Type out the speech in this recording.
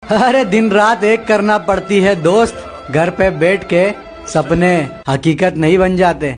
अरे दिन रात एक करना पड़ती है दोस्त, घर पे बैठ के सपने हकीकत नहीं बन जाते।